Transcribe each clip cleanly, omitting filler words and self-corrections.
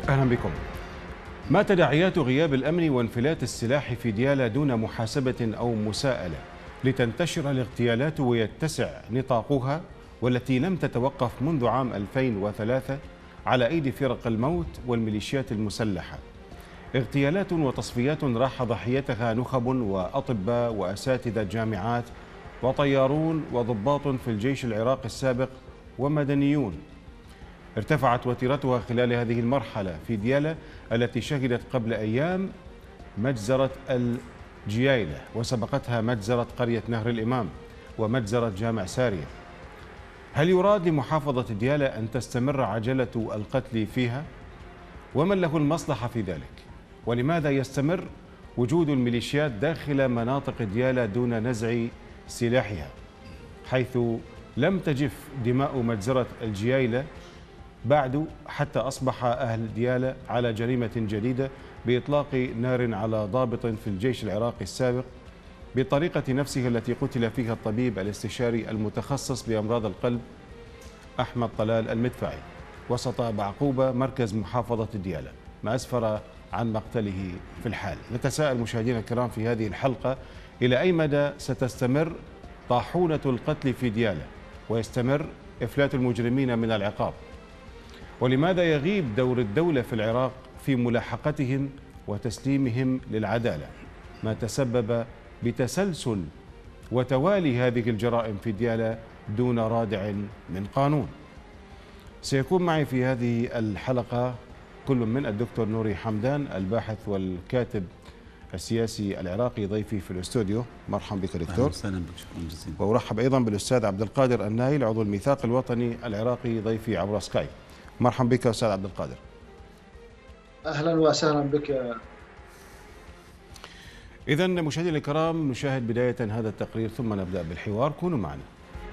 أهلا بكم. ما تداعيات غياب الأمن وانفلات السلاح في ديالى دون محاسبة أو مساءلة لتنتشر الاغتيالات ويتسع نطاقها، والتي لم تتوقف منذ عام 2003 على أيدي فرق الموت والميليشيات المسلحة؟ اغتيالات وتصفيات راح ضحيتها نخب وأطباء وأساتذة جامعات وطيارون وضباط في الجيش العراقي السابق ومدنيون. ارتفعت وتيرتها خلال هذه المرحلة في ديالى التي شهدت قبل أيام مجزرة الجيايلة، وسبقتها مجزرة قرية نهر الإمام ومجزرة جامع سارية. هل يراد لمحافظة ديالى أن تستمر عجلة القتل فيها؟ ومن له المصلحة في ذلك؟ ولماذا يستمر وجود الميليشيات داخل مناطق ديالى دون نزع سلاحها، حيث لم تجف دماء مجزرة الجيايلة بعد، حتى أصبح أهل ديالى على جريمة جديدة بإطلاق نار على ضابط في الجيش العراقي السابق بطريقة نفسه التي قتل فيها الطبيب الاستشاري المتخصص بأمراض القلب أحمد طلال المدفعي وسط بعقوبة مركز محافظة ديالى، ما أسفر عن مقتله في الحال. نتساءل مشاهدينا الكرام في هذه الحلقة إلى أي مدى ستستمر طاحونة القتل في ديالى ويستمر إفلات المجرمين من العقاب؟ ولماذا يغيب دور الدولة في العراق في ملاحقتهم وتسليمهم للعدالة، ما تسبب بتسلسل وتوالي هذه الجرائم في ديالى دون رادع من قانون؟ سيكون معي في هذه الحلقة كل من الدكتور نوري حمدان الباحث والكاتب السياسي العراقي ضيفي في الاستوديو. مرحبا بك دكتور. اهلا وسهلا بك، شكرا جزيلا. وارحب ايضا بالاستاذ عبد القادر النايل عضو الميثاق الوطني العراقي ضيفي عبر سكايب. مرحبا بك استاذ عبد القادر. اهلا وسهلا بك. اذا مشاهدينا الكرام نشاهد بدايه هذا التقرير ثم نبدا بالحوار، كونوا معنا.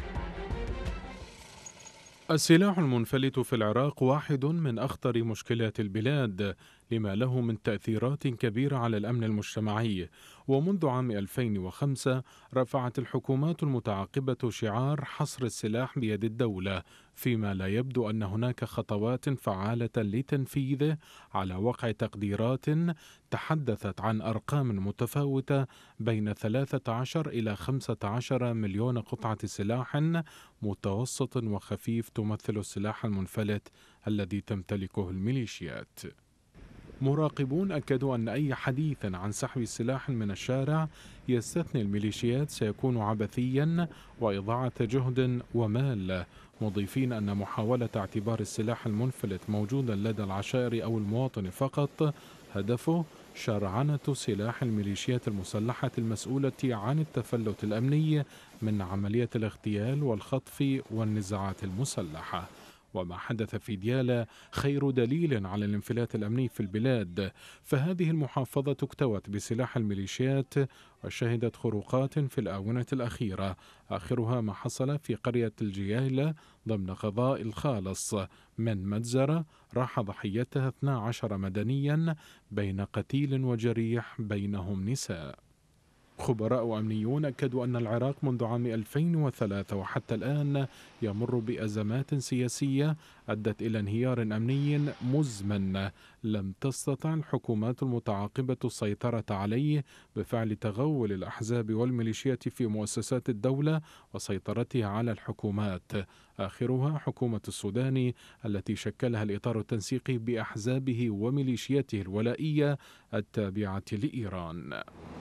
السلاح المنفلت في العراق واحد من أخطر مشكلات البلاد لما له من تأثيرات كبيرة على الأمن المجتمعي. ومنذ عام 2005 رفعت الحكومات المتعاقبة شعار حصر السلاح بيد الدولة، فيما لا يبدو أن هناك خطوات فعالة لتنفيذه، على وقع تقديرات تحدثت عن أرقام متفاوتة بين 13 إلى 15 مليون قطعة سلاح متوسط وخفيف تمثل السلاح المنفلت الذي تمتلكه الميليشيات. مراقبون أكدوا أن أي حديث عن سحب سلاح من الشارع يستثني الميليشيات سيكون عبثيا وإضاعة جهد ومال، مضيفين أن محاولة اعتبار السلاح المنفلت موجودا لدى العشائر أو المواطن فقط هدفه شرعنة سلاح الميليشيات المسلحة المسؤولة عن التفلت الأمني من عملية الاغتيال والخطف والنزاعات المسلحة. وما حدث في ديالى خير دليل على الانفلات الأمني في البلاد، فهذه المحافظة اكتوت بسلاح الميليشيات وشهدت خروقات في الآونة الأخيرة، آخرها ما حصل في قرية الجيايلة ضمن قضاء الخالص من مجزرة راح ضحيتها 12 مدنيا بين قتيل وجريح بينهم نساء. خبراء أمنيون أكدوا أن العراق منذ عام 2003 وحتى الآن يمر بأزمات سياسية أدت إلى انهيار أمني مزمن لم تستطع الحكومات المتعاقبة السيطرة عليه بفعل تغول الأحزاب والميليشيات في مؤسسات الدولة وسيطرتها على الحكومات، آخرها حكومة السودان التي شكلها الإطار التنسيقي بأحزابه وميليشياته الولائية التابعة لإيران.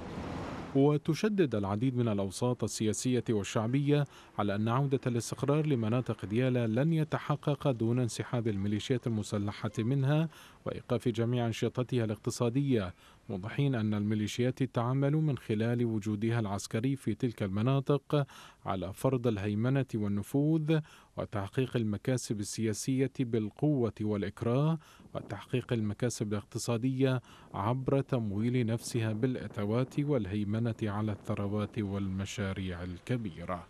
وتشدد العديد من الأوساط السياسية والشعبية على أن عودة الاستقرار لمناطق ديالى لن يتحقق دون انسحاب الميليشيات المسلحة منها وإيقاف جميع أنشطتها الاقتصادية، موضحين أن الميليشيات تعمل من خلال وجودها العسكري في تلك المناطق على فرض الهيمنة والنفوذ وتحقيق المكاسب السياسية بالقوة والإكراه وتحقيق المكاسب الاقتصادية عبر تمويل نفسها بالأتوات والهيمنة على الثروات والمشاريع الكبيرة.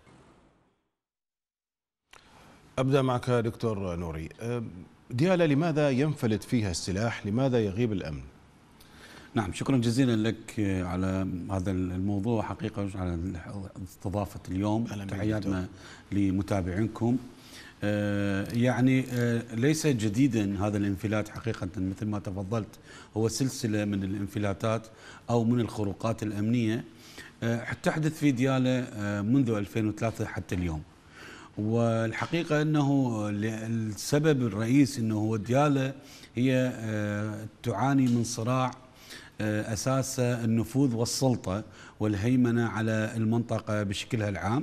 أبدأ معك دكتور نوري. ديالى لماذا ينفلت فيها السلاح؟ لماذا يغيب الأمن؟ نعم، شكرا جزيلا لك على هذا الموضوع، حقيقة على استضافة اليوم. تحياتنا لمتابعينكم. يعني ليس جديدا هذا الانفلات حقيقة، مثل ما تفضلت هو سلسلة من الانفلاتات أو من الخروقات الأمنية تحدث في ديالى منذ 2003 حتى اليوم. والحقيقة أنه السبب الرئيسي أنه ديالى هي تعاني من صراع أساس النفوذ والسلطة والهيمنة على المنطقة بشكلها العام.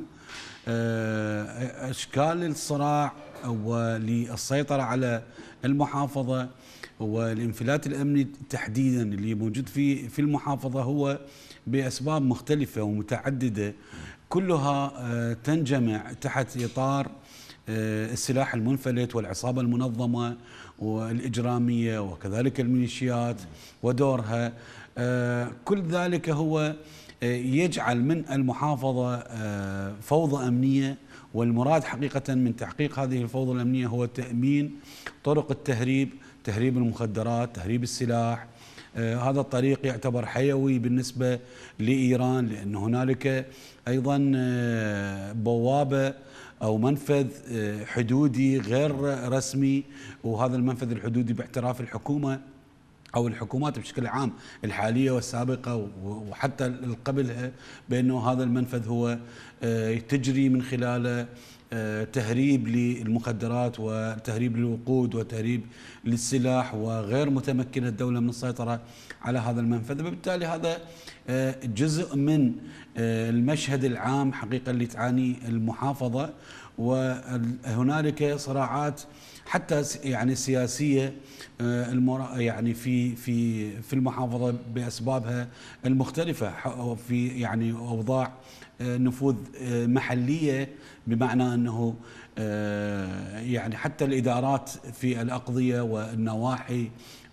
أشكال الصراع وللسيطرة على المحافظة والانفلات الأمني تحديدا اللي موجود في المحافظة هو بأسباب مختلفة ومتعددة، كلها تنجمع تحت إطار السلاح المنفلت والعصابة المنظمة والإجرامية وكذلك الميليشيات ودورها. كل ذلك هو يجعل من المحافظة فوضى أمنية، والمراد حقيقة من تحقيق هذه الفوضى الأمنية هو تأمين طرق التهريب، تهريب المخدرات، تهريب السلاح. هذا الطريق يعتبر حيوي بالنسبة لإيران، لأن هنالك أيضا بوابة أو منفذ حدودي غير رسمي، وهذا المنفذ الحدودي باعتراف الحكومة أو الحكومات بشكل عام الحالية والسابقة وحتى قبلها، بأنه هذا المنفذ هو تجري من خلاله تهريب للمخدرات وتهريب للوقود وتهريب للسلاح، وغير متمكنة الدولة من السيطرة على هذا المنفذ. وبالتالي هذا جزء من المشهد العام حقيقة اللي تعاني المحافظة. وهنالك صراعات حتى يعني سياسية يعني في المحافظة بأسبابها المختلفة، في يعني أوضاع نفوذ محلية، بمعنى أنه يعني حتى الإدارات في الأقضية والنواحي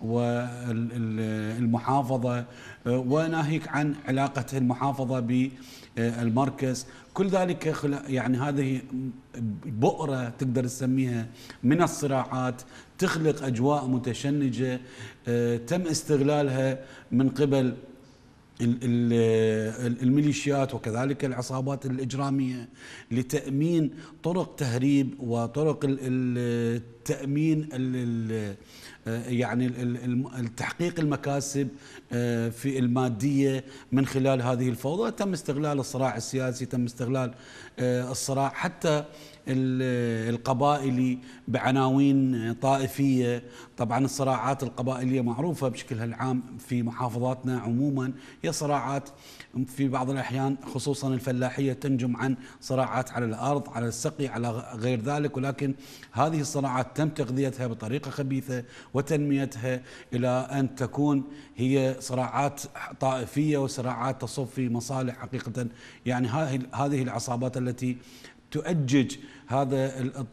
والمحافظة، وناهيك عن علاقة المحافظة بالمركز، كل ذلك يعني هذه بؤرة تقدر تسميها من الصراعات تخلق أجواء متشنجة تم استغلالها من قبل الميليشيات وكذلك العصابات الإجرامية لتأمين طرق تهريب وطرق التأمين يعني التحقيق المكاسب في المادية من خلال هذه الفوضى. تم استغلال الصراع السياسي، تم استغلال الصراع حتى القبائلي بعناوين طائفية. طبعا الصراعات القبائلية معروفة بشكلها العام في محافظاتنا عموما، هي صراعات في بعض الأحيان خصوصا الفلاحية تنجم عن صراعات على الأرض، على السقي، على غير ذلك، ولكن هذه الصراعات تم تغذيتها بطريقة خبيثة وتنميتها إلى أن تكون هي صراعات طائفية وصراعات تصب في مصالح حقيقة. يعني هذه العصابات التي تؤجج هذا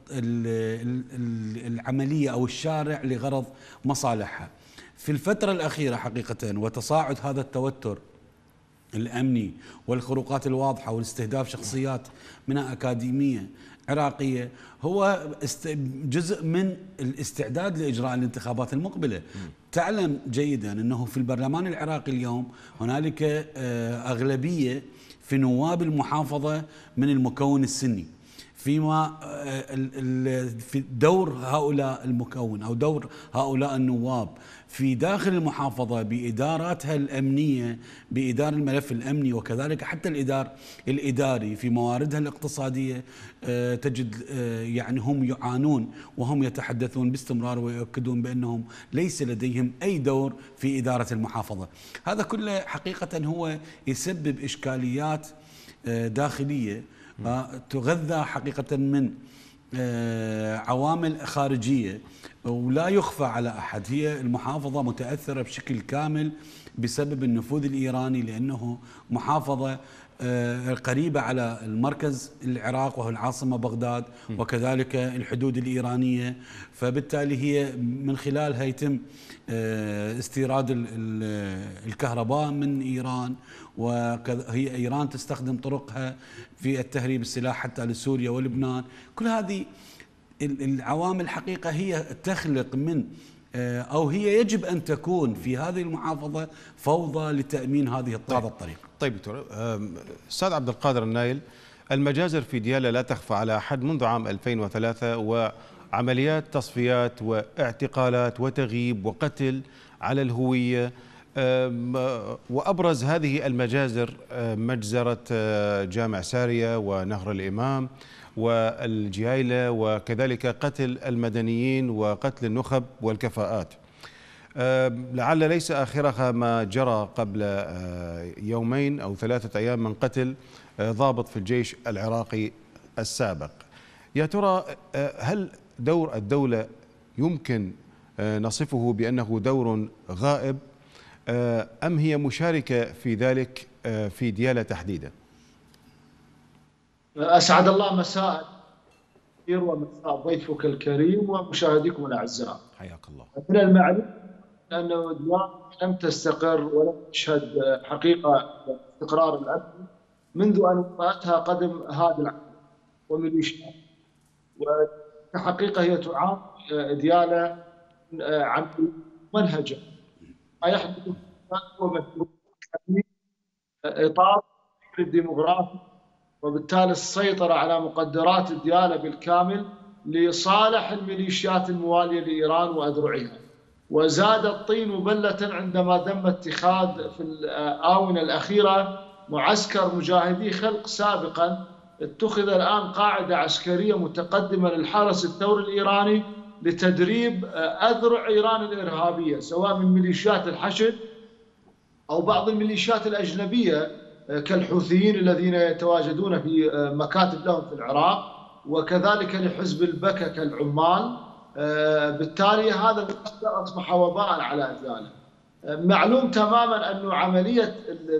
العملية أو الشارع لغرض مصالحها. في الفترة الأخيرة حقيقة وتصاعد هذا التوتر الأمني والخروقات الواضحة والاستهداف شخصيات منها أكاديمية عراقية هو جزء من الاستعداد لإجراء الانتخابات المقبلة. تعلم جيدا أنه في البرلمان العراقي اليوم هنالك أغلبية في نواب المحافظة من المكون السني، فيما في دور هؤلاء المكون أو دور هؤلاء النواب في داخل المحافظة بإداراتها الأمنية، بإدارة الملف الأمني وكذلك حتى الإداري في مواردها الاقتصادية، تجد يعني هم يعانون وهم يتحدثون باستمرار ويؤكدون بأنهم ليس لديهم أي دور في إدارة المحافظة. هذا كله حقيقة هو يسبب إشكاليات داخلية تغذى حقيقة من عوامل خارجية، ولا يخفى على أحد هي المحافظة متأثرة بشكل كامل بسبب النفوذ الإيراني، لأنه محافظة قريبة على المركز العراق وهو العاصمة بغداد وكذلك الحدود الإيرانية، فبالتالي هي من خلالها يتم استيراد الكهرباء من إيران، وهي إيران تستخدم طرقها في التهريب السلاح حتى لسوريا ولبنان. كل هذه العوامل حقيقة هي تخلق من أو هي يجب أن تكون في هذه المحافظة فوضى لتأمين هذا الطريق. طيب دكتور، أستاذ عبد القادر النايل، المجازر في ديالى لا تخفى على أحد منذ عام 2003، وعمليات تصفيات واعتقالات وتغييب وقتل على الهوية. وأبرز هذه المجازر مجزرة جامع سارية ونهر الإمام والجهيلة، وكذلك قتل المدنيين وقتل النخب والكفاءات. لعل ليس آخرها ما جرى قبل يومين أو 3 أيام من قتل ضابط في الجيش العراقي السابق. يا ترى هل دور الدولة يمكن نصفه بأنه دور غائب، أم هي مشاركة في ذلك في ديالى تحديدا؟ أسعد الله مساء ومساء ضيفك الكريم ومشاهديكم الأعزاء. حياك الله. من المعلوم أن ديالى لم تستقر ولم تشهد حقيقة استقرار الأمن منذ أن وطأتها قدم هذا العام وميليشيا، وكحقيقة هي تعاني ديالى عن منهجه. ما يحدث هو في إطار الديموغرافي، وبالتالي السيطرة على مقدرات ديالى بالكامل لصالح الميليشيات الموالية لإيران وأذرعها. وزاد الطين بلة عندما تم اتخاذ في الآونة الأخيرة معسكر مجاهدي خلق سابقا، اتخذ الآن قاعدة عسكرية متقدمة للحرس الثوري الإيراني لتدريب أذرع إيران الإرهابية، سواء من ميليشيات الحشد أو بعض الميليشيات الأجنبية كالحوثيين الذين يتواجدون في مكاتب لهم في العراق، وكذلك لحزب البكا كالعمال. بالتالي هذا أصبح وباء على ديالى. معلوم تماما أن عملية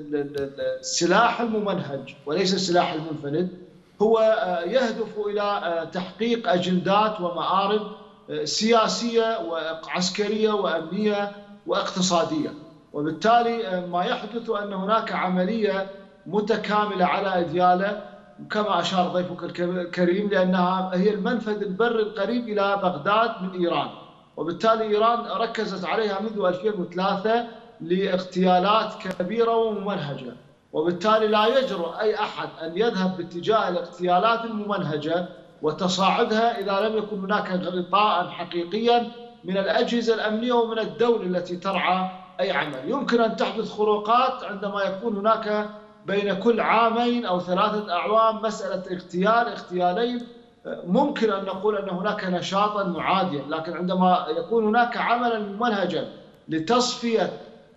السلاح الممنهج وليس السلاح المنفلت هو يهدف إلى تحقيق أجندات ومآرب سياسية وعسكرية وأمنية واقتصادية. وبالتالي ما يحدث أن هناك عملية متكاملة على ديالى كما أشار ضيفك الكريم، لأنها هي المنفذ البري القريب إلى بغداد من إيران، وبالتالي إيران ركزت عليها منذ 2003 لاغتيالات كبيرة وممنهجة. وبالتالي لا يجرؤ أي أحد أن يذهب باتجاه الاغتيالات الممنهجة وتصاعدها إذا لم يكن هناك غطاء حقيقيا من الأجهزة الأمنية ومن الدولة التي ترعى أي عمل. يمكن أن تحدث خروقات عندما يكون هناك بين كل عامين أو 3 أعوام مسألة اغتيالين، ممكن أن نقول أن هناك نشاطا معاديا، لكن عندما يكون هناك عملا ممنهجا لتصفية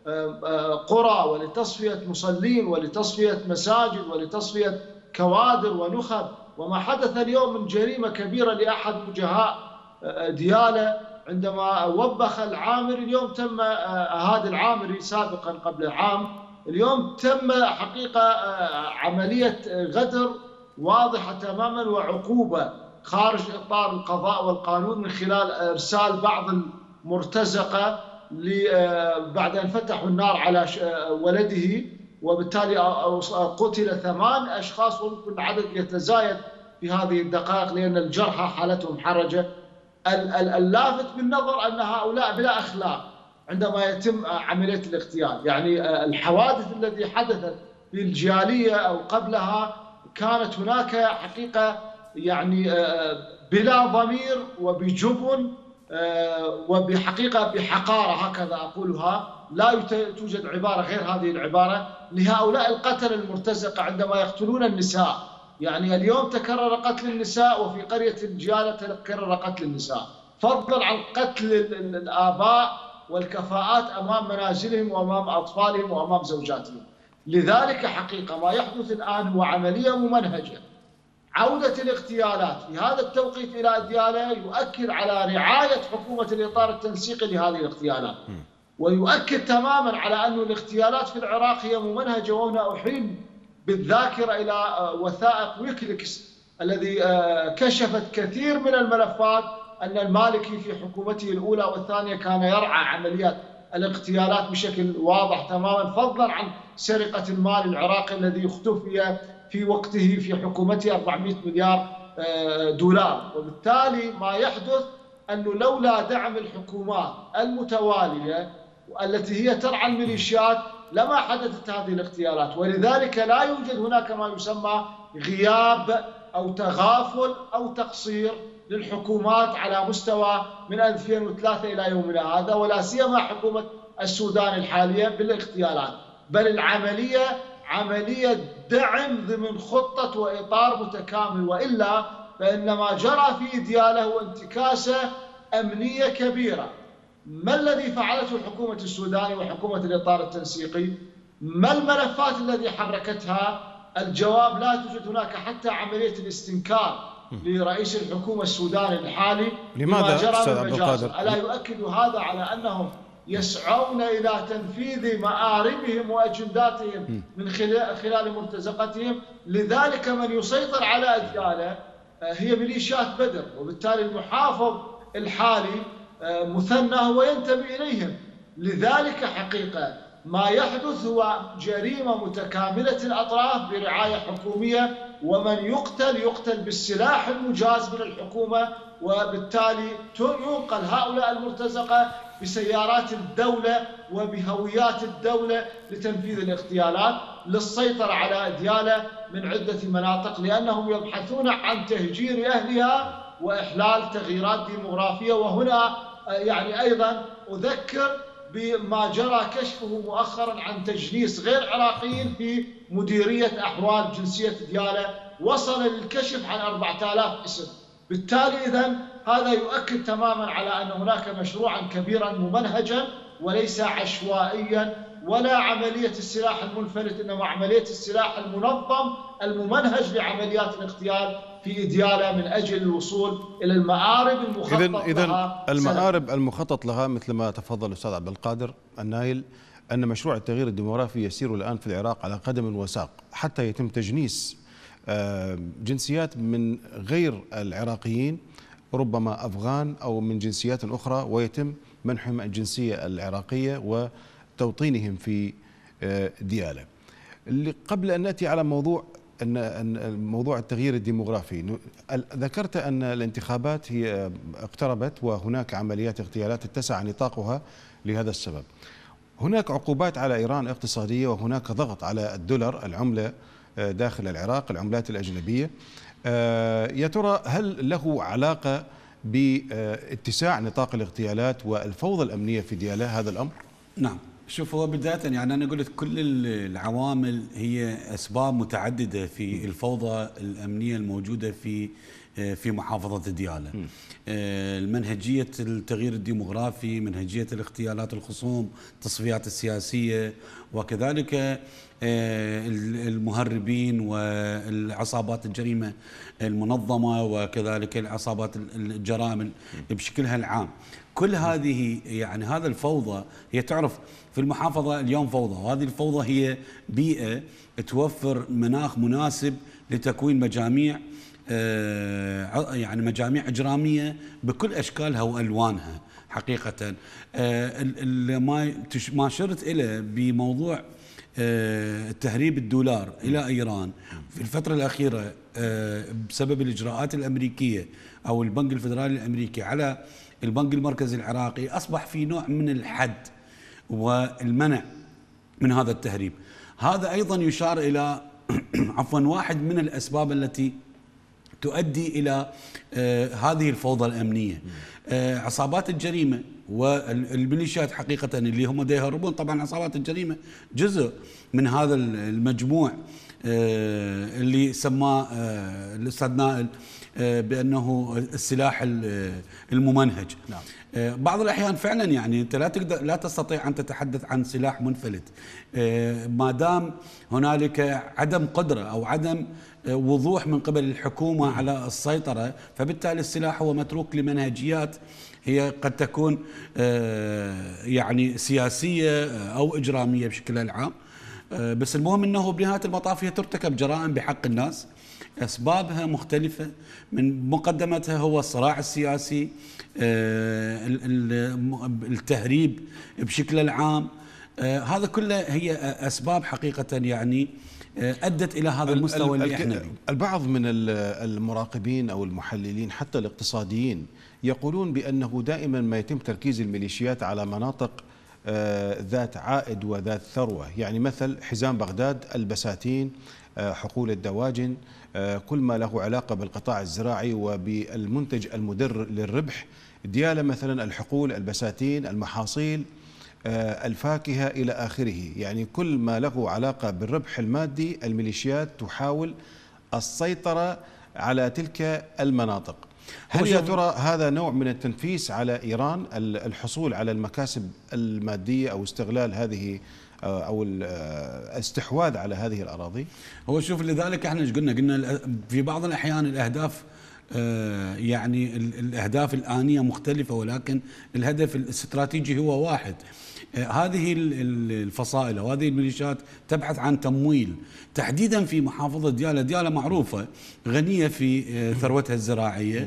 قرى ولتصفية مصلين ولتصفية مساجد ولتصفية كوادر ونخب، وما حدث اليوم من جريمة كبيرة لأحد وجهاء ديالى عندما وبخ العامري. اليوم تم هذا العامري سابقا قبل عام، اليوم تم حقيقة عملية غدر واضحة تماما وعقوبة خارج إطار القضاء والقانون من خلال إرسال بعض المرتزقة بعد أن فتحوا النار على ولده، وبالتالي قتل 8 أشخاص، وممكن العدد يتزايد في هذه الدقائق لأن الجرحى حالتهم حرجة. اللافت بالنظر أن هؤلاء بلا أخلاق عندما يتم عملية الاغتيال. يعني الحوادث التي حدثت في الجالية أو قبلها كانت هناك حقيقة يعني بلا ضمير وبجبن وبحقيقة بحقارة، هكذا أقولها، لا توجد عبارة غير هذه العبارة لهؤلاء القتلة المرتزقة عندما يقتلون النساء. يعني اليوم تكرر قتل النساء، وفي قرية الجيالة تكرر قتل النساء، فضلا عن قتل الآباء والكفاءات أمام منازلهم وأمام أطفالهم وأمام زوجاتهم. لذلك حقيقة ما يحدث الآن هو عملية ممنهجة. عودة الاغتيالات في هذا التوقيت إلى ديالى يؤكد على رعاية حكومة الإطار التنسيقي لهذه الاغتيالات، ويؤكد تماما على أن الاغتيالات في العراق هي ممنهجة. وهنا أحيل بالذاكرة إلى وثائق ويكليكس الذي كشفت كثير من الملفات أن المالكي في حكومته الأولى والثانية كان يرعى عمليات الاغتيالات بشكل واضح تماما، فضلا عن سرقة المال العراقي الذي اختفي في وقته في حكومته 400 مليار دولار. وبالتالي ما يحدث أنه لولا دعم الحكومات المتوالية التي هي ترعى الميليشيات لما حدثت هذه الاغتيالات، ولذلك لا يوجد هناك ما يسمى غياب أو تغافل أو تقصير للحكومات على مستوى من 2003 إلى يومنا هذا، ولا سيما حكومة السودان الحالية بالاغتيالات، بل العملية عملية دعم ضمن خطة وإطار متكامل، وإلا فإن ما جرى في ديالى هو انتكاسة أمنية كبيرة. ما الذي فعلته الحكومة السودانية وحكومة الإطار التنسيقي؟ ما الملفات التي حركتها؟ الجواب لا توجد هناك حتى عملية الاستنكار لرئيس الحكومة السوداني الحالي لماذا أستاذ عبد القادر؟ ألا يؤكد هذا على أنهم يسعون إلى تنفيذ مآربهم وأجنداتهم من خلال مرتزقتهم؟ لذلك من يسيطر على ديالى هي ميليشيات بدر، وبالتالي المحافظ الحالي مثنى هو ينتمي إليهم. لذلك حقيقة ما يحدث هو جريمة متكاملة الأطراف برعاية حكومية، ومن يقتل بالسلاح المجاز من الحكومة، وبالتالي ينقل هؤلاء المرتزقة بسيارات الدولة وبهويات الدولة لتنفيذ الاغتيالات للسيطرة على ديالى من عدة مناطق، لأنهم يبحثون عن تهجير أهلها وإحلال تغييرات ديموغرافية. وهنا يعني أيضا أذكر بما جرى كشفه مؤخرا عن تجنيس غير عراقيين في مديرية أحوال جنسية ديالى، وصل للكشف عن 4000 اسم. بالتالي إذن هذا يؤكد تماما على أن هناك مشروعا كبيرا ممنهجا وليس عشوائيا، ولا عملية السلاح المنفلت، إنما عملية السلاح المنظم الممنهج لعمليات الاغتيال في ديالى من أجل الوصول إلى المآرب المخطط لها. إذن المآرب المخطط لها مثل ما تفضل الأستاذ عبد القادر النايل، أن مشروع التغيير الديموغرافي يسير الآن في العراق على قدم وساق حتى يتم تجنيس جنسيات من غير العراقيين، ربما أفغان أو من جنسيات أخرى، ويتم منحهم الجنسية العراقية وتوطينهم في ديالى. قبل أن نأتي على موضوع التغيير الديموغرافي، ذكرت أن الانتخابات هي اقتربت وهناك عمليات اغتيالات اتسع نطاقها لهذا السبب. هناك عقوبات على إيران اقتصادية، وهناك ضغط على الدولار العملة داخل العراق، العملات الأجنبية. يا ترى هل له علاقة باتساع نطاق الاغتيالات والفوضى الأمنية في ديالى هذا الأمر؟ نعم، شوف، هو بداية يعني أنا قلت كل العوامل هي أسباب متعددة في الفوضى الأمنية الموجودة في محافظة ديالى. المنهجية التغيير الديموغرافي، منهجية الاغتيالات الخصوم، التصفيات السياسية، وكذلك المهربين والعصابات الجريمة المنظمة، وكذلك العصابات الجرائم بشكلها العام. كل هذه يعني هذا الفوضى هي تعرف في المحافظة اليوم فوضى، وهذه الفوضى هي بيئة توفر مناخ مناسب لتكوين مجاميع، يعني مجاميع إجرامية بكل أشكالها وألوانها حقيقة. ما شرت إليه بموضوع تهريب الدولار إلى إيران في الفترة الأخيرة بسبب الإجراءات الأمريكية أو البنك الفيدرالي الأمريكي على البنك المركزي العراقي، أصبح في نوع من الحد والمنع من هذا التهريب. هذا أيضا يشار إلى عفوا واحد من الأسباب التي تؤدي إلى هذه الفوضى الأمنية. عصابات الجريمة والميليشيات حقيقة اللي هم يهربون، طبعا عصابات الجريمة جزء من هذا المجموع اللي سماه الأستاذ نائل بأنه السلاح الممنهج. نعم. بعض الأحيان فعلا يعني أنت لا تستطيع أن تتحدث عن سلاح منفلت ما دام هنالك عدم قدرة أو عدم وضوح من قبل الحكومة على السيطرة، فبالتالي السلاح هو متروك لمنهجيات هي قد تكون يعني سياسية أو إجرامية بشكل العام. بس المهم أنه بنهاية المطاف هي ترتكب جرائم بحق الناس، أسبابها مختلفة، من مقدمتها هو الصراع السياسي، التهريب بشكل العام. هذا كله هي أسباب حقيقة يعني أدت إلى هذا المستوى اللي احنا فيه. البعض من المراقبين أو المحللين حتى الاقتصاديين يقولون بأنه دائما ما يتم تركيز الميليشيات على مناطق ذات عائد وذات ثروة، يعني مثل حزام بغداد، البساتين، حقول الدواجن، كل ما له علاقة بالقطاع الزراعي وبالمنتج المدر للربح. ديالى مثلا الحقول، البساتين، المحاصيل، الفاكهة إلى آخره، يعني كل ما له علاقة بالربح المادي الميليشيات تحاول السيطرة على تلك المناطق. هل يا ترى هذا نوع من التنفيس على إيران، الحصول على المكاسب المادية أو استغلال هذه أو الاستحواذ على هذه الأراضي؟ هو شوف، لذلك احنا ايش قلنا في بعض الأحيان الأهداف يعني الأهداف الآنية مختلفة، ولكن الهدف الاستراتيجي هو واحد. هذه الفصائل وهذه الميليشيات تبحث عن تمويل تحديدا في محافظة ديالى. ديالى معروفة غنية في ثروتها الزراعية،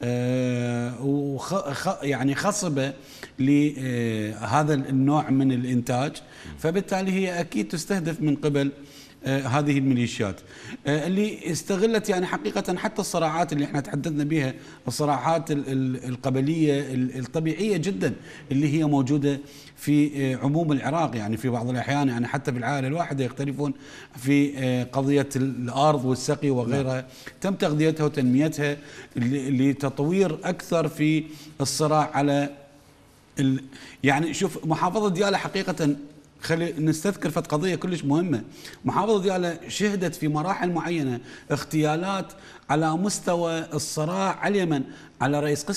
يعني خصبة لهذا النوع من الإنتاج، فبالتالي هي أكيد تستهدف من قبل هذه الميليشيات اللي استغلت يعني حقيقة حتى الصراعات اللي احنا تحدثنا بها، الصراعات القبلية الطبيعية جدا اللي هي موجودة في عموم العراق. يعني في بعض الأحيان يعني حتى في العائلة الواحدة يختلفون في قضية الأرض والسقي وغيرها، تم تغذيتها وتنميتها لتطوير أكثر في الصراع على يعني شوف محافظة ديالى حقيقة، خلي نستذكر فت قضية كلش مهمة. محافظة ديالى شهدت في مراحل معينة اغتيالات على مستوى الصراع على اليمن على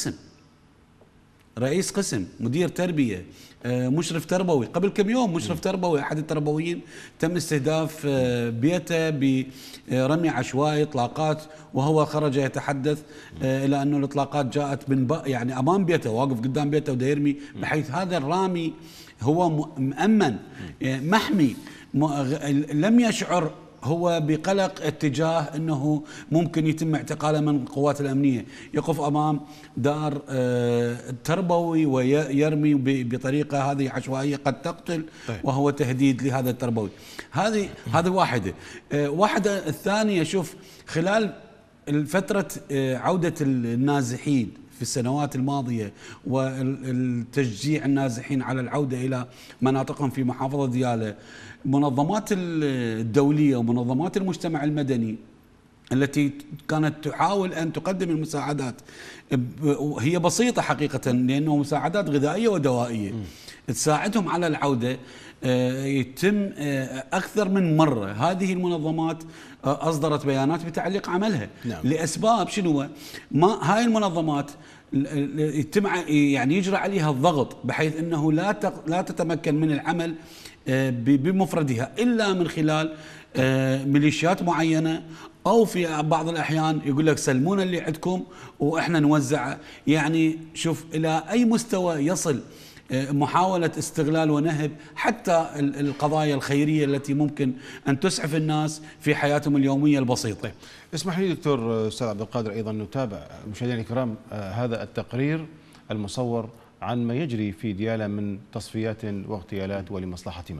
رئيس قسم، مدير تربية، مشرف تربوي. قبل كم يوم مشرف تربوي أحد التربويين تم استهداف بيته برمي عشوائي، إطلاقات، وهو خرج يتحدث إلى أنه الإطلاقات جاءت من يعني أمام بيته، واقف قدام بيته وده يرمي، بحيث هذا الرامي هو مؤمن محمي، لم يشعر هو بقلق اتجاه أنه ممكن يتم اعتقاله من القوات الأمنية. يقف أمام دار تربوي ويرمي بطريقة هذه عشوائية قد تقتل، وهو تهديد لهذا التربوي. هذه واحدة. الثانية، شوف خلال الفترة عودة النازحين في السنوات الماضية والتشجيع النازحين على العودة إلى مناطقهم في محافظة ديالى، منظمات الدولية ومنظمات المجتمع المدني التي كانت تحاول أن تقدم المساعدات، هي بسيطة حقيقة لأنه مساعدات غذائية ودوائية تساعدهم على العودة، يتم أكثر من مرة هذه المنظمات أصدرت بيانات بتعليق عملها. نعم. لأسباب شنو؟ ما هاي المنظمات يتم يعني يجرى عليها الضغط بحيث أنه لا تتمكن من العمل بمفردها إلا من خلال ميليشيات معينة، أو في بعض الأحيان يقول لك سلمونا اللي عندكم وإحنا نوزعه. يعني شوف إلى أي مستوى يصل محاولة استغلال ونهب حتى القضايا الخيرية التي ممكن أن تسعف الناس في حياتهم اليومية البسيطة. اسمح لي دكتور أستاذ عبد القادر أيضا نتابع مشاهدينا الكرام هذا التقرير المصور عن ما يجري في ديالى من تصفيات واغتيالات ولمصلحة من.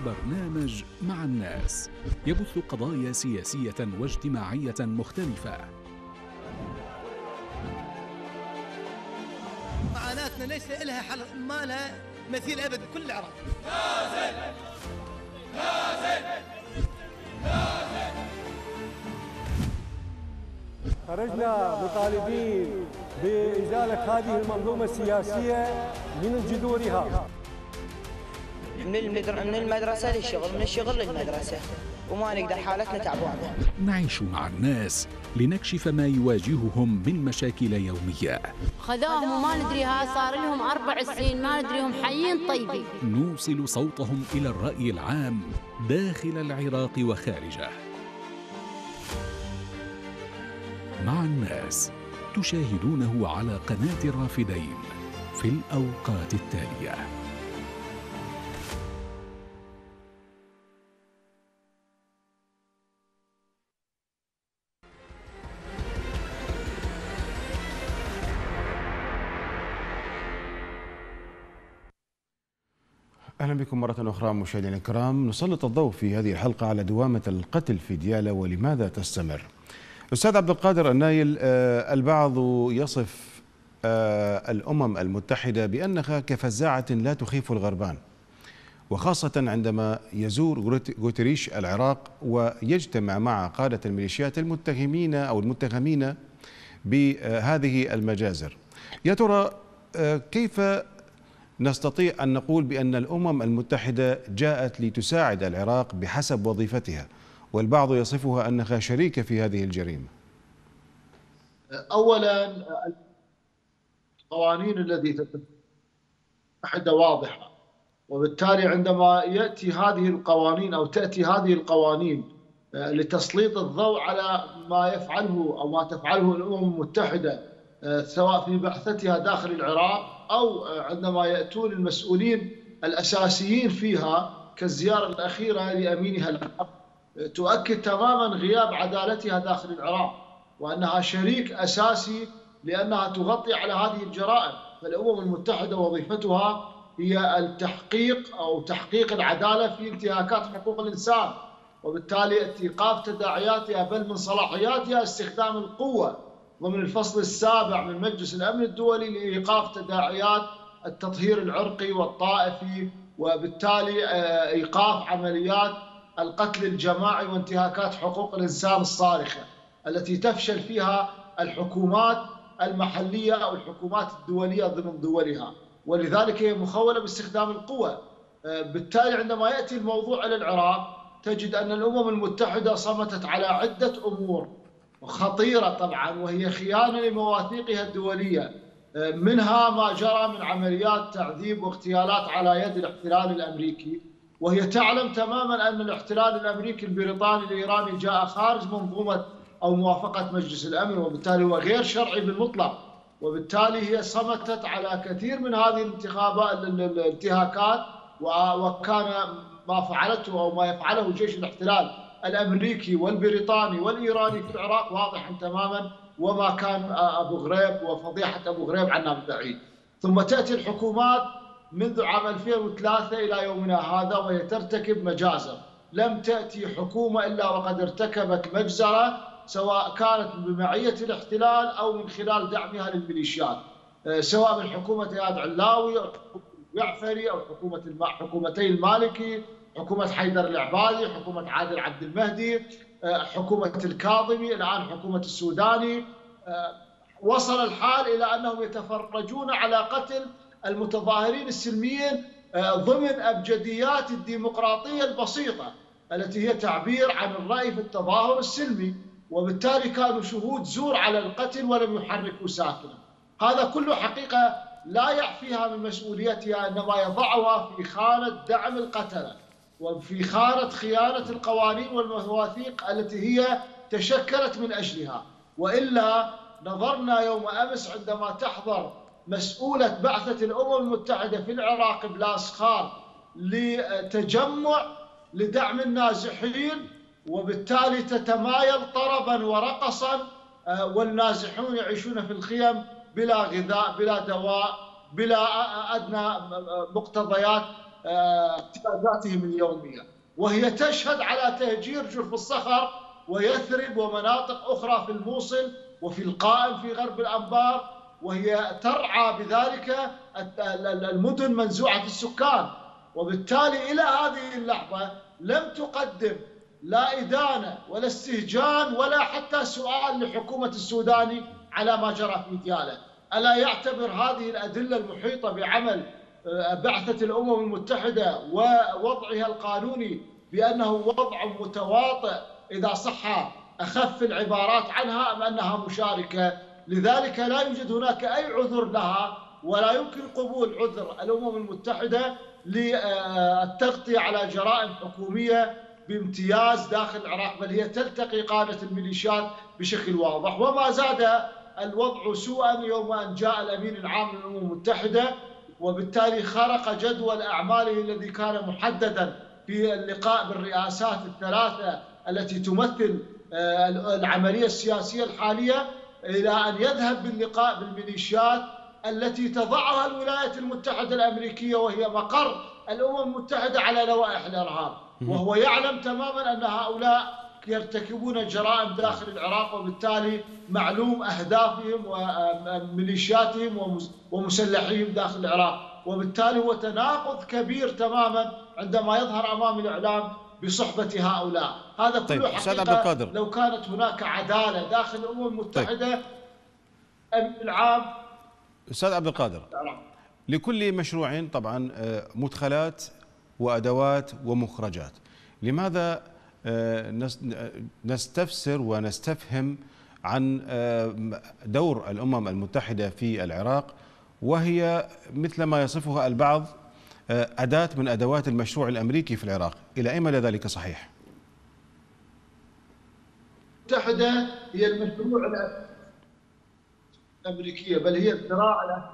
برنامج مع الناس يبث قضايا سياسية واجتماعية مختلفة. معاناتنا ليس لها حل، ما لها مثيل أبد بكل العراق. خرجنا مطالبين بإزالة هذه المنظومة السياسية من جذورها. من المدرسة للشغل، من الشغل للمدرسة، وما نقدر، حالتنا تعبانة. نعيش مع الناس لنكشف ما يواجههم من مشاكل يومية. خذوهم وما ندريها، صار لهم 4 سنين ما ندريهم حيين طيبين. نوصل صوتهم إلى الرأي العام داخل العراق وخارجه. مع الناس تشاهدونه على قناة الرافدين في الأوقات التالية. أهلا بكم مرة أخرى مشاهدينا الكرام. نسلط الضوء في هذه الحلقة على دوامة القتل في ديالى ولماذا تستمر. أستاذ عبد القادر النايل، البعض يصف الأمم المتحدة بأنها كفزاعة لا تخيف الغربان، وخاصة عندما يزور غوتريش العراق ويجتمع مع قادة الميليشيات المتهمين أو المتهمين بهذه المجازر. يا ترى كيف نستطيع أن نقول بأن الأمم المتحدة جاءت لتساعد العراق بحسب وظيفتها، والبعض يصفها أنها شريكة في هذه الجريمة؟ أولا، القوانين التي تتحدى واضحة، وبالتالي عندما يأتي هذه القوانين أو تأتي هذه القوانين لتسليط الضوء على ما يفعله أو ما تفعله الأمم المتحدة سواء في بعثتها داخل العراق أو عندما يأتون المسؤولين الأساسيين فيها كالزيارة الأخيرة لأمينها العام، تؤكد تماما غياب عدالتها داخل العراق، وأنها شريك أساسي لأنها تغطي على هذه الجرائم. فالأمم المتحدة وظيفتها هي التحقيق أو تحقيق العدالة في انتهاكات حقوق الإنسان، وبالتالي إيقاف تداعياتها بل من صلاحياتها استخدام القوة ضمن الفصل السابع من مجلس الأمن الدولي لإيقاف تداعيات التطهير العرقي والطائفي، وبالتالي إيقاف عمليات القتل الجماعي وانتهاكات حقوق الإنسان الصارخة التي تفشل فيها الحكومات المحلية أو الحكومات الدولية ضمن دولها، ولذلك هي مخولة باستخدام القوة. بالتالي عندما يأتي الموضوع إلى العراق تجد أن الأمم المتحدة صمتت على عدة أمور خطيرة طبعا، وهي خيانة لمواثيقها الدولية، منها ما جرى من عمليات تعذيب واغتيالات على يد الاحتلال الأمريكي، وهي تعلم تماما أن الاحتلال الأمريكي البريطاني الإيراني جاء خارج منظومة أو موافقة مجلس الأمن، وبالتالي هو غير شرعي بالمطلق، وبالتالي هي صمتت على كثير من هذه الانتهاكات، وكان ما فعلته أو ما يفعله جيش الاحتلال الأمريكي والبريطاني والإيراني في العراق واضحا تماما، وما كان أبو غريب وفضيحة أبو غريب عنا بعيد. ثم تأتي الحكومات منذ عام 2003 إلى يومنا هذا وهي ترتكب مجازر. لم تأتي حكومة إلا وقد ارتكبت مجزرة، سواء كانت بمعية الاحتلال أو من خلال دعمها للميليشيات، سواء من حكومة إياد علاوي أو جعفري أو حكومتي المالكي، حكومة حيدر العبادي، حكومة عادل عبد المهدي، حكومة الكاظمي، الآن حكومة السوداني. وصل الحال إلى أنهم يتفرجون على قتل المتظاهرين السلميين ضمن أبجديات الديمقراطية البسيطة التي هي تعبير عن الرأي في التظاهر السلمي، وبالتالي كانوا شهود زور على القتل ولم يحركوا ساكنا. هذا كله حقيقة لا يعفيها من مسؤوليتها، إنما يضعها في خانة دعم القتلة وفي خانة خيانة القوانين والمواثيق التي هي تشكلت من أجلها. وإلا نظرنا يوم أمس عندما تحضر مسؤولة بعثة الأمم المتحدة في العراق بلاسخار لتجمع لدعم النازحين، وبالتالي تتمايل طربا ورقصا، والنازحون يعيشون في الخيم بلا غذاء بلا دواء بلا أدنى مقتضيات احتياجاتهم اليومية، وهي تشهد على تهجير جرف الصخر ويثرب ومناطق أخرى في الموصل وفي القائم في غرب الأنبار، وهي ترعى بذلك المدن منزوعة السكان. وبالتالي إلى هذه اللحظة لم تقدم لا إدانة ولا استهجان ولا حتى سؤال لحكومة السوداني على ما جرى في ديالى. ألا يعتبر هذه الأدلة المحيطة بعمل بعثة الأمم المتحدة ووضعها القانوني بأنه وضع متواطئ إذا صح أخف العبارات عنها، أم أنها مشاركة؟ لذلك لا يوجد هناك أي عذر لها، ولا يمكن قبول عذر الأمم المتحدة للتغطية على جرائم حكومية بامتياز داخل العراق، بل هي تلتقي قادة الميليشيات بشكل واضح. وما زاد الوضع سوءا يوم أن جاء الأمين العام للأمم المتحدة، وبالتالي خرق جدول أعماله الذي كان محددا في اللقاء بالرئاسات الثلاثة التي تمثل العملية السياسية الحالية، إلى أن يذهب باللقاء بالميليشيات التي تضعها الولايات المتحدة الأمريكية وهي مقر الأمم المتحدة على لوائح الإرهاب، وهو يعلم تماما أن هؤلاء يرتكبون جرائم داخل العراق، وبالتالي معلوم أهدافهم وميليشياتهم ومسلحيهم داخل العراق. وبالتالي هو تناقض كبير تماما عندما يظهر أمام الإعلام بصحبة هؤلاء. هذا كله حقيقة لو كانت هناك عدالة داخل الأمم المتحدة. العام أستاذ عبد القادر، لكل مشروع طبعا مدخلات وأدوات ومخرجات، لماذا نستفسر ونستفهم عن دور الأمم المتحدة في العراق وهي مثل ما يصفها البعض أداة من أدوات المشروع الأمريكي في العراق؟ إلى أي مدى ذلك صحيح؟ المتحدة هي المشروع الأمريكية، بل هي الذراع،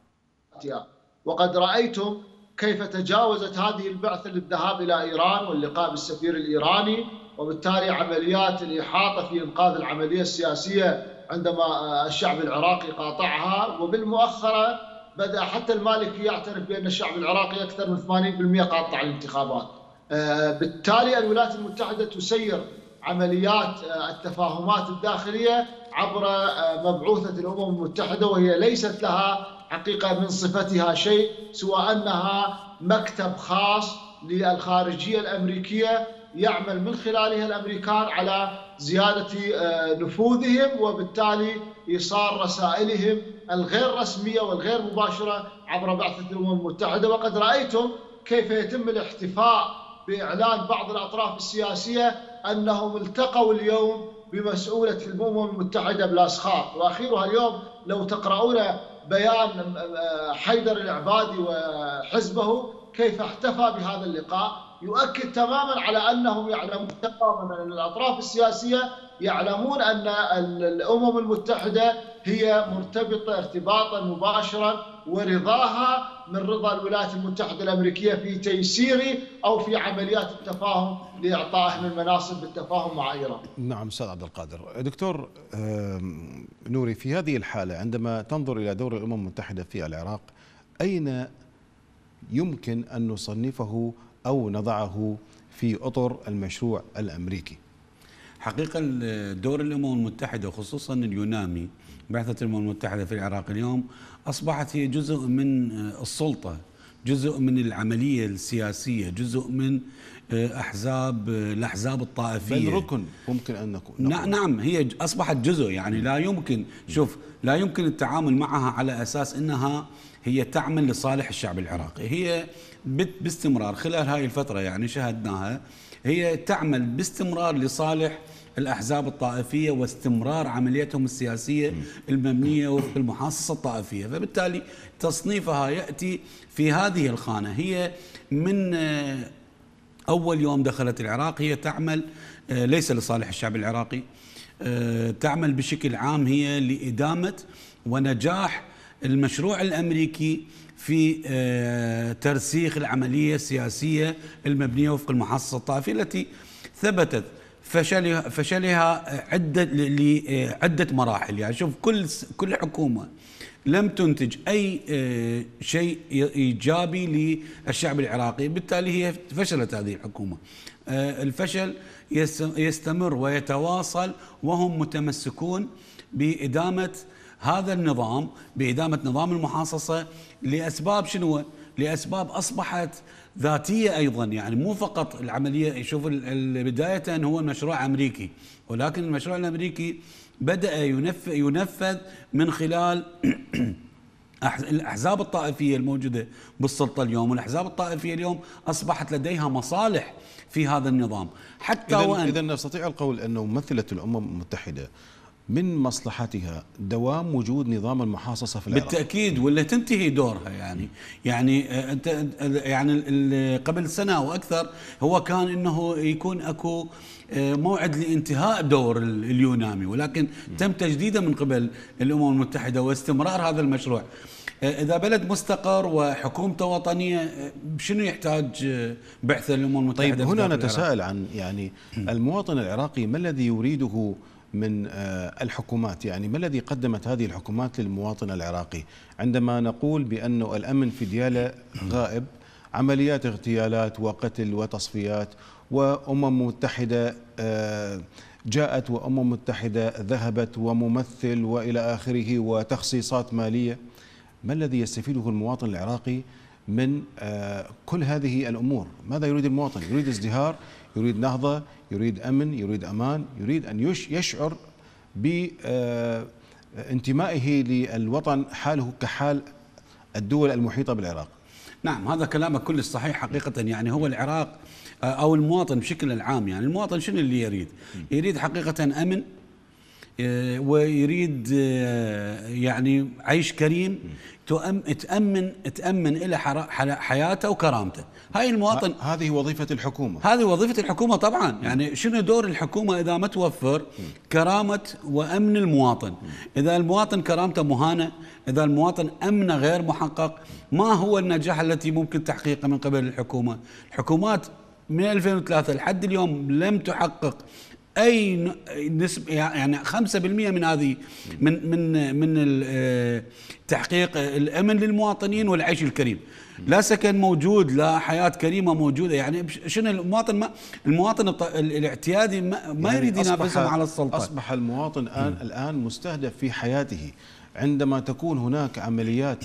وقد رأيتم كيف تجاوزت هذه البعثة للذهاب إلى إيران واللقاء بالسفير الإيراني، وبالتالي عمليات الإحاطة في إنقاذ العملية السياسية عندما الشعب العراقي قاطعها. وبالمؤخرة بدأ حتى المالكي يعترف بأن الشعب العراقي أكثر من 80% قاطع الانتخابات. بالتالي الولايات المتحدة تسير عمليات التفاهمات الداخلية عبر مبعوثة الأمم المتحدة، وهي ليست لها حقيقة من صفتها شيء سوى أنها مكتب خاص للخارجية الأمريكية يعمل من خلالها الأمريكان على زيادة نفوذهم، وبالتالي إيصال رسائلهم الغير رسمية والغير مباشرة عبر بعثة الأمم المتحدة. وقد رأيتم كيف يتم الاحتفاء بإعلان بعض الأطراف السياسية أنهم التقوا اليوم بمسؤولة الأمم المتحدة بلاسخار. وأخيرها اليوم لو تقرؤون بيان حيدر العبادي وحزبه كيف احتفى بهذا اللقاء، يؤكد تماما على أنهم يعلمون تماما أن الأطراف السياسية يعلمون أن الأمم المتحدة هي مرتبطة ارتباطا مباشرا، ورضاها من رضا الولايات المتحدة الأمريكية في تيسير أو في عمليات التفاهم لإعطائهم المناصب بالتفاهم مع إيران. نعم أستاذ عبد القادر. دكتور نوري، في هذه الحالة عندما تنظر إلى دور الأمم المتحدة في العراق، أين يمكن أن نصنفه أو نضعه في أطر المشروع الأمريكي؟ حقيقة دور الأمم المتحدة وخصوصا اليونامي بعثة الأمم المتحدة في العراق اليوم أصبحت هي جزء من السلطة، جزء من العملية السياسية، جزء من الأحزاب الطائفية، بل ركن ممكن أن نكون. نعم، هي أصبحت جزء، يعني لا يمكن لا يمكن التعامل معها على أساس أنها هي تعمل لصالح الشعب العراقي. هي باستمرار خلال هاي الفترة يعني شاهدناها هي تعمل باستمرار لصالح الأحزاب الطائفية واستمرار عملياتهم السياسية المبنية وفق المحاصصة الطائفية، فبالتالي تصنيفها يأتي في هذه الخانة. هي من أول يوم دخلت العراق هي تعمل ليس لصالح الشعب العراقي، تعمل بشكل عام هي لإدامة ونجاح المشروع الأمريكي في ترسيخ العملية السياسية المبنية وفق المحاصصة الطائفية التي ثبتت فشلها لعدة مراحل. يعني شوف كل حكومة لم تنتج أي شيء إيجابي للشعب العراقي، بالتالي هي فشلت هذه الحكومة. الفشل يستمر ويتواصل، وهم متمسكون بإدامة هذا النظام، بإدامة نظام المحاصصة لأسباب شنو؟ لأسباب أصبحت ذاتية أيضا، يعني مو فقط العملية. شوف بداية هو مشروع أمريكي، ولكن المشروع الأمريكي بدأ ينفذ من خلال الأحزاب الطائفية الموجودة بالسلطة اليوم، والأحزاب الطائفية اليوم أصبحت لديها مصالح في هذا النظام. حتى إذا نستطيع القول أنه ممثلة الأمم المتحدة من مصلحتها دوام وجود نظام المحاصصة في العراق بالتأكيد، ولا تنتهي دورها. يعني أنت يعني قبل سنة أو أكثر هو كان إنه يكون أكو موعد لانتهاء دور اليونامي، ولكن تم تجديده من قبل الأمم المتحدة واستمرار هذا المشروع. إذا بلد مستقر وحكومته وطنية، شنو يحتاج بعثة الأمم المتحدة؟ طيب هنا نتساءل عن يعني المواطن العراقي ما الذي يريده من الحكومات؟ يعني ما الذي قدمت هذه الحكومات للمواطن العراقي عندما نقول بأن الأمن في ديالى غائب، عمليات اغتيالات وقتل وتصفيات، وأمم متحدة جاءت وأمم متحدة ذهبت وممثل وإلى آخره وتخصيصات مالية؟ ما الذي يستفيده المواطن العراقي من كل هذه الأمور؟ ماذا يريد المواطن؟ يريد ازدهار، يريد نهضة، يريد أمن، يريد أمان، يريد أن يشعر بانتمائه للوطن حاله كحال الدول المحيطة بالعراق. نعم، هذا كلامك كل صحيح حقيقة. يعني هو العراق أو المواطن بشكل العام، يعني المواطن شنو اللي يريد؟ يريد حقيقة أمن، ويريد يعني عيش كريم، تأمن إلى حياته وكرامته. هاي المواطن، هذه وظيفة الحكومة. هذه وظيفة الحكومة طبعا. يعني شنو دور الحكومة إذا ما توفر كرامة وأمن المواطن؟ إذا المواطن كرامته مهانة، إذا المواطن أمنه غير محقق، ما هو النجاح التي ممكن تحقيقه من قبل الحكومة؟ الحكومات من 2003 لحد اليوم لم تحقق اي نسبه، يعني 5% من هذه من تحقيق الامن للمواطنين والعيش الكريم. لا سكن موجود، لا حياه كريمه موجوده. يعني شنو المواطن الاعتيادي ما يريد ينافسهم على السلطه. اصبح المواطن الان مستهدف في حياته عندما تكون هناك عمليات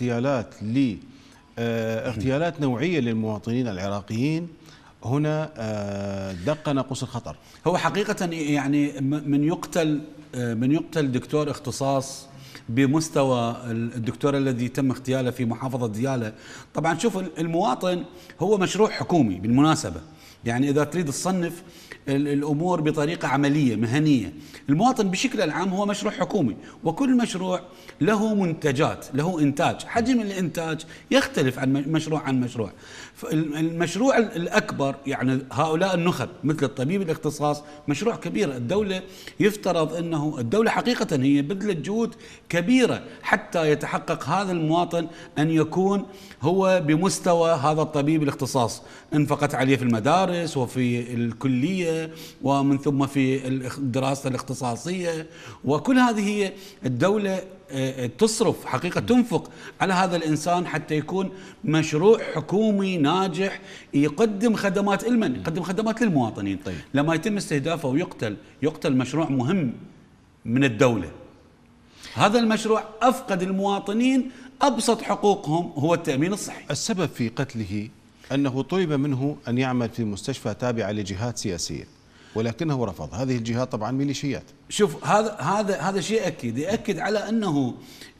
اغتيالات نوعيه للمواطنين العراقيين. هنا دق ناقوس الخطر. هو حقيقة يعني من يقتل دكتور اختصاص بمستوى الدكتور الذي تم اغتياله في محافظة ديالى. طبعا شوف، المواطن هو مشروع حكومي بالمناسبة. يعني إذا تريد تصنف الأمور بطريقة عملية مهنية، المواطن بشكل العام هو مشروع حكومي، وكل مشروع له منتجات، له إنتاج. حجم الإنتاج يختلف عن مشروع. المشروع الأكبر يعني هؤلاء النخب مثل الطبيب الاختصاص مشروع كبير. الدولة يفترض أنه الدولة حقيقة هي بذلت جهود كبيرة حتى يتحقق هذا المواطن أن يكون هو بمستوى هذا الطبيب الاختصاص. انفقت عليه في المدارس وفي الكلية ومن ثم في الدراسة الاختصاصية، وكل هذه هي الدولة تصرف حقيقة، تنفق على هذا الإنسان حتى يكون مشروع حكومي ناجح يقدم خدمات لمن؟ يقدم خدمات للمواطنين. طيب. لما يتم استهدافه ويقتل مشروع مهم من الدولة، هذا المشروع أفقد المواطنين أبسط حقوقهم، هو التأمين الصحي. السبب في قتله أنه طلب منه أن يعمل في مستشفى تابعة لجهات سياسية، ولكنه رفض. هذه الجهات طبعا ميليشيات. شوف، هذا شيء يأكد على أنه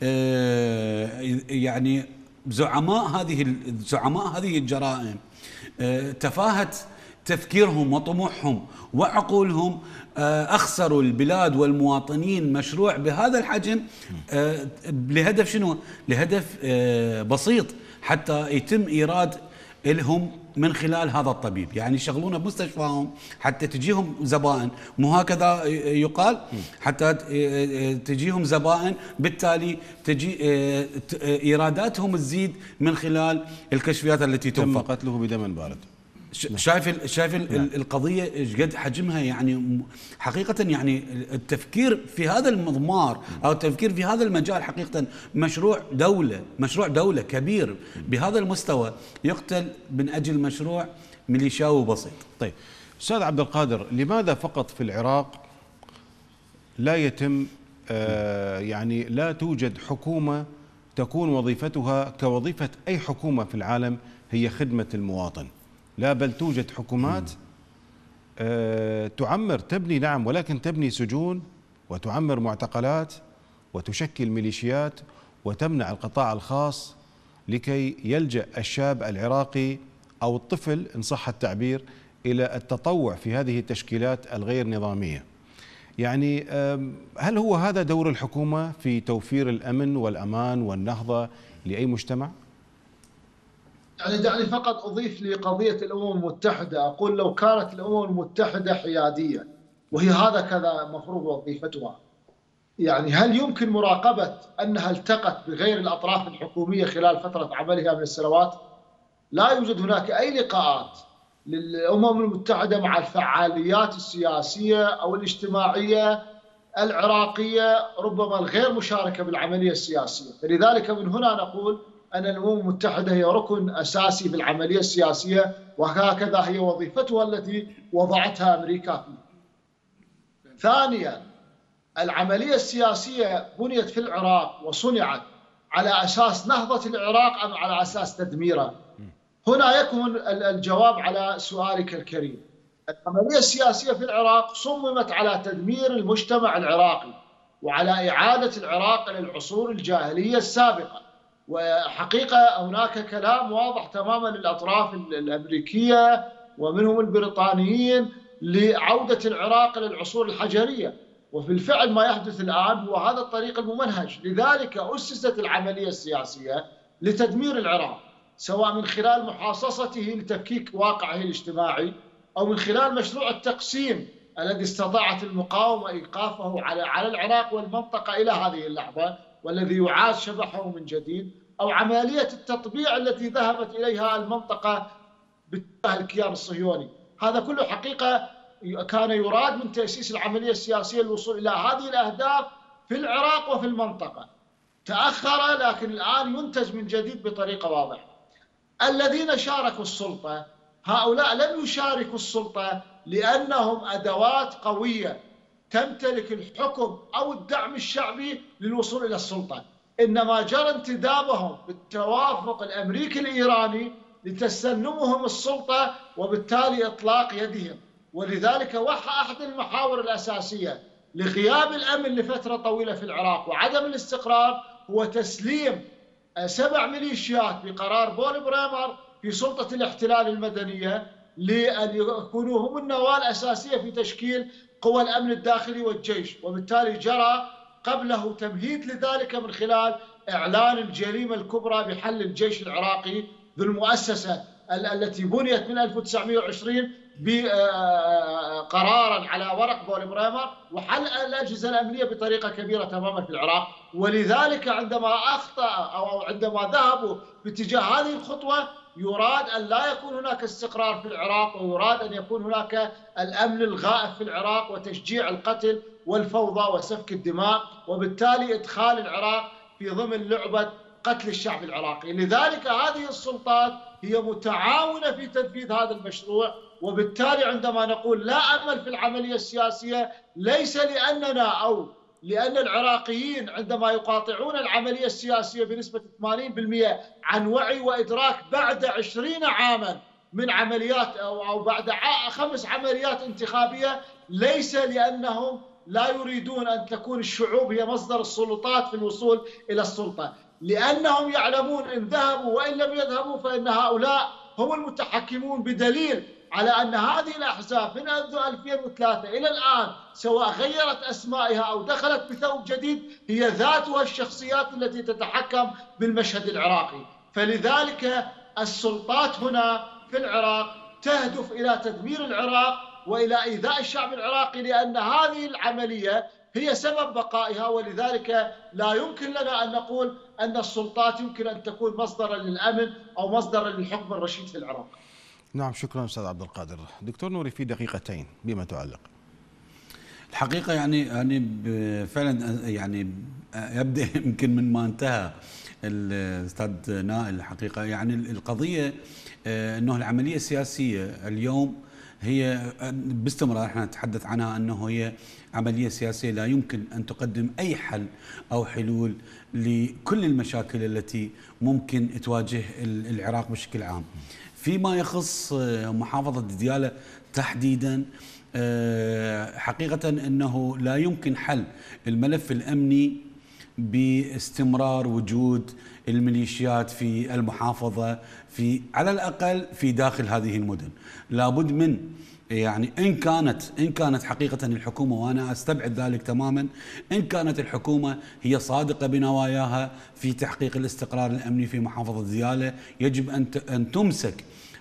يعني زعماء هذه الجرائم تفاهة تفكيرهم وطموحهم وعقولهم، أخسروا البلاد والمواطنين مشروع بهذا الحجم لهدف شنو؟ لهدف بسيط، حتى يتم إيراد لهم من خلال هذا الطبيب. يعني يشغلونه بمستشفاهم حتى تجيهم زبائن، مو هكذا يقال؟ حتى تجيهم زبائن، بالتالي تجي ايراداتهم تزيد من خلال الكشفيات التي تنفق. تم قتله بدم بارد. شايف القضيه ايش قد حجمها، يعني حقيقه يعني التفكير في هذا المضمار او التفكير في هذا المجال حقيقه مشروع دوله كبير بهذا المستوى يقتل من اجل مشروع ميليشياوي بسيط. طيب استاذ عبد القادر، لماذا فقط في العراق لا يتم يعني لا توجد حكومه تكون وظيفتها كوظيفه اي حكومه في العالم هي خدمه المواطن؟ لا، بل توجد حكومات تعمر، تبني، نعم، ولكن تبني سجون وتعمر معتقلات وتشكل ميليشيات وتمنع القطاع الخاص لكي يلجأ الشاب العراقي أو الطفل إن صح التعبير إلى التطوع في هذه التشكيلات الغير نظامية. يعني هل هو هذا دور الحكومة في توفير الأمن والأمان والنهضة لأي مجتمع؟ يعني دعني فقط أضيف لقضية الأمم المتحدة، أقول لو كانت الأمم المتحدة حيادية وهي هذا كذا مفروض وظيفتها، يعني هل يمكن مراقبة أنها التقت بغير الأطراف الحكومية خلال فترة عملها من السنوات؟ لا يوجد هناك أي لقاءات للأمم المتحدة مع الفعاليات السياسية أو الاجتماعية العراقية، ربما الغير مشاركة بالعملية السياسية. فلذلك من هنا نقول أن الأمم المتحدة هي ركن أساسي في العملية السياسية، وهكذا هي وظيفتها التي وضعتها أمريكا فيها. ثانيا، العملية السياسية بنيت في العراق وصنعت على أساس نهضة العراق أم على أساس تدميره؟ هنا يكمن الجواب على سؤالك الكريم. العملية السياسية في العراق صممت على تدمير المجتمع العراقي وعلى إعادة العراق إلى العصور الجاهلية السابقة. وحقيقة هناك كلام واضح تماما للأطراف الأمريكية ومنهم البريطانيين لعودة العراق إلى العصور الحجرية، وفي الفعل ما يحدث الآن هو هذا الطريق الممنهج. لذلك أسست العملية السياسية لتدمير العراق، سواء من خلال محاصصته لتفكيك واقعه الاجتماعي أو من خلال مشروع التقسيم الذي استطاعت المقاومة إيقافه على العراق والمنطقة إلى هذه اللحظة، والذي يعاد شبحه من جديد، أو عملية التطبيع التي ذهبت إليها المنطقة باتجاه الكيان الصهيوني. هذا كله حقيقة كان يراد من تأسيس العملية السياسية للوصول إلى هذه الأهداف في العراق وفي المنطقة. تأخر، لكن الآن ينتج من جديد بطريقة واضحة. الذين شاركوا السلطة هؤلاء لم يشاركوا السلطة لأنهم أدوات قوية تمتلك الحكم أو الدعم الشعبي للوصول إلى السلطة، إنما جرى انتدابهم بالتوافق الأمريكي الإيراني لتسنمهم السلطة وبالتالي إطلاق يدهم. ولذلك أحد المحاور الأساسية لغياب الأمن لفترة طويلة في العراق وعدم الاستقرار هو تسليم 7 ميليشيات بقرار بول بريمر في سلطة الاحتلال المدنية لأن يكونوا هم النواة الأساسية في تشكيل قوى الأمن الداخلي والجيش، وبالتالي جرى قبله تمهيد لذلك من خلال إعلان الجريمة الكبرى بحل الجيش العراقي ذو المؤسسة التي بنيت من 1920 بقرارا على ورق بول بريمر، وحل الأجهزة الأمنية بطريقة كبيرة تماما في العراق. ولذلك عندما أخطأ أو عندما ذهبوا باتجاه هذه الخطوة يراد أن لا يكون هناك استقرار في العراق، ويراد أن يكون هناك الأمن الغائب في العراق وتشجيع القتل والفوضى وسفك الدماء، وبالتالي إدخال العراق في ضمن لعبة قتل الشعب العراقي. لذلك هذه السلطات هي متعاونة في تنفيذ هذا المشروع. وبالتالي عندما نقول لا أمل في العملية السياسية ليس لأننا أو لأن العراقيين عندما يقاطعون العملية السياسية بنسبة 80% عن وعي وإدراك بعد 20 عاما من عمليات أو بعد 5 عمليات انتخابية، ليس لأنهم لا يريدون أن تكون الشعوب هي مصدر السلطات في الوصول إلى السلطة، لأنهم يعلمون إن ذهبوا وإن لم يذهبوا فإن هؤلاء هم المتحكمون، بدليل على أن هذه الأحزاب من 2003 إلى الآن سواء غيرت أسمائها أو دخلت بثوب جديد هي ذاتها الشخصيات التي تتحكم بالمشهد العراقي. فلذلك السلطات هنا في العراق تهدف إلى تدمير العراق وإلى إيذاء الشعب العراقي، لأن هذه العملية هي سبب بقائها. ولذلك لا يمكن لنا أن نقول أن السلطات يمكن أن تكون مصدرا للأمن أو مصدرا للحكم الرشيد في العراق. نعم، شكرا أستاذ عبد القادر. دكتور نوري، في دقيقتين بما تعلق. الحقيقة يعني فعلا يعني يبدأ يمكن من ما انتهى الأستاذ نائل. الحقيقة يعني القضية أنه العملية السياسية اليوم هي باستمرار احنا نتحدث عنها أنه هي عملية سياسية لا يمكن أن تقدم أي حل أو حلول لكل المشاكل التي ممكن تواجه العراق بشكل عام. فيما يخص محافظة ديالى تحديدا، حقيقة أنه لا يمكن حل الملف الأمني باستمرار وجود الميليشيات في المحافظة، في على الأقل في داخل هذه المدن. لابد من يعني إن كانت حقيقة الحكومة، وأنا أستبعد ذلك تماما، إن كانت الحكومة هي صادقة بنواياها في تحقيق الاستقرار الأمني في محافظة ديالى، يجب أن تمسك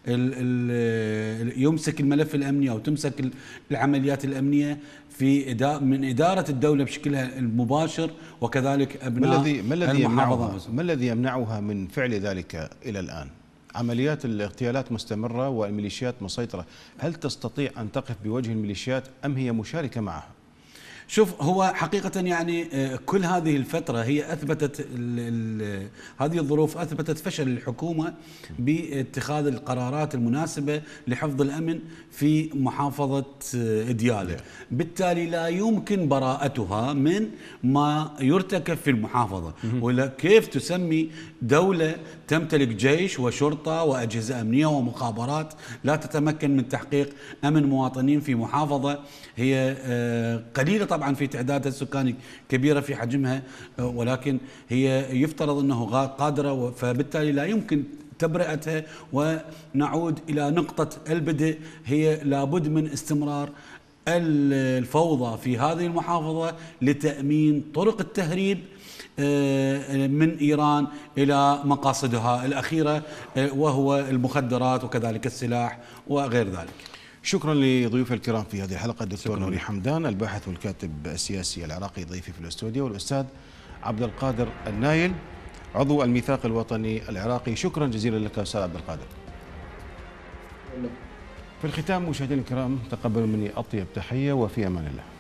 يمسك الملف الأمني أو تمسك العمليات الأمنية من إدارة الدولة بشكلها المباشر، وكذلك أبناء المحافظة. ما الذي يمنعها من فعل ذلك إلى الآن؟ عمليات الاغتيالات مستمرة والميليشيات مسيطرة، هل تستطيع أن تقف بوجه الميليشيات أم هي مشاركة معها؟ شوف، هو حقيقة يعني كل هذه الفترة هي أثبتت هذه الظروف أثبتت فشل الحكومة باتخاذ القرارات المناسبة لحفظ الأمن في محافظة ديالى. بالتالي لا يمكن براءتها من ما يرتكب في المحافظة. ولا كيف تسمي دولة تمتلك جيش وشرطة وأجهزة أمنية ومخابرات لا تتمكن من تحقيق أمن مواطنين في محافظة هي قليلة طبعا في تعدادها السكاني، كبيرة في حجمها، ولكن هي يفترض أنه قادرة، فبالتالي لا يمكن تبرئتها. ونعود إلى نقطة البدء، هي لابد من استمرار الفوضى في هذه المحافظة لتأمين طرق التهريب من إيران إلى مقاصدها الأخيرة، وهو المخدرات وكذلك السلاح وغير ذلك. شكرا لضيوف الكرام في هذه الحلقة، الدكتور نوري حمدان الباحث والكاتب السياسي العراقي ضيفي في الاستوديو، والأستاذ عبد القادر النايل عضو الميثاق الوطني العراقي. شكرا جزيلا لك أستاذ عبد القادر. في الختام مشاهدينا الكرام، تقبلوا مني أطيب تحية وفي أمان الله.